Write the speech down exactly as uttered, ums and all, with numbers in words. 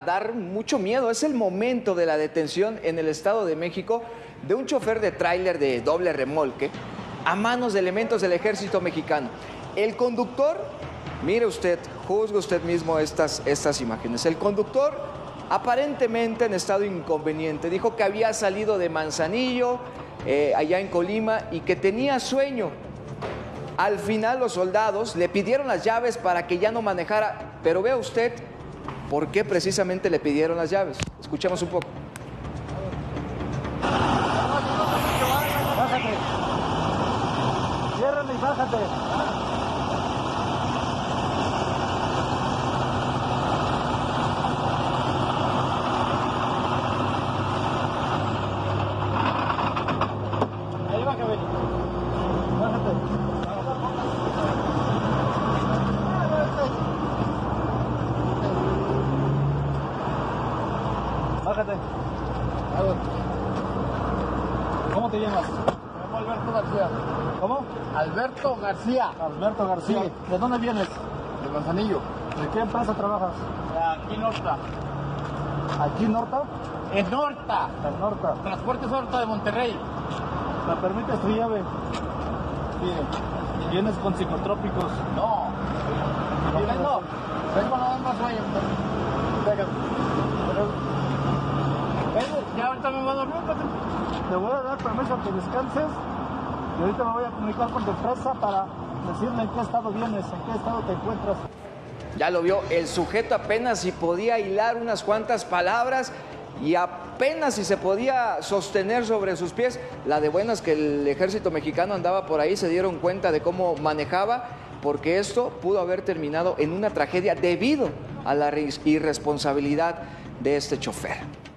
Dar mucho miedo. Es el momento de la detención en el Estado de México de un chofer de tráiler de doble remolque a manos de elementos del ejército mexicano. El conductor, mire usted, juzgue usted mismo estas, estas imágenes. El conductor, aparentemente en estado inconveniente, dijo que había salido de Manzanillo, eh, allá en Colima, y que tenía sueño. Al final los soldados le pidieron las llaves para que ya no manejara, pero vea usted por qué precisamente le pidieron las llaves. Escuchemos un poco. Bájate. Ciérrale y bájate. Ahí bájate. Bájate. Bájate. ¿Cómo te llamas? Me llamo Alberto García. ¿Cómo? Alberto García. Alberto García. Sí. ¿De dónde vienes? De Manzanillo. ¿De qué empresa trabajas? Aquí en Horta. ¿Aquí en Horta? En Horta. En Horta. Transportes Horta de Monterrey. ¿Me permites tu llave? Sí. ¿Vienes con psicotrópicos? No. No ¿Vienes vengo. con- Vengo nada más sueño. Venga. Vengo. Ya ahorita me voy a dormir. Patrick. Te voy a dar permiso que descanses y ahorita me voy a comunicar con tu empresa para decirle en qué estado vienes, en qué estado te encuentras. Ya lo vio, el sujeto apenas si podía hilar unas cuantas palabras y apenas si se podía sostener sobre sus pies. La de buenas que el ejército mexicano andaba por ahí, se dieron cuenta de cómo manejaba, porque esto pudo haber terminado en una tragedia debido a la irresponsabilidad de este chofer.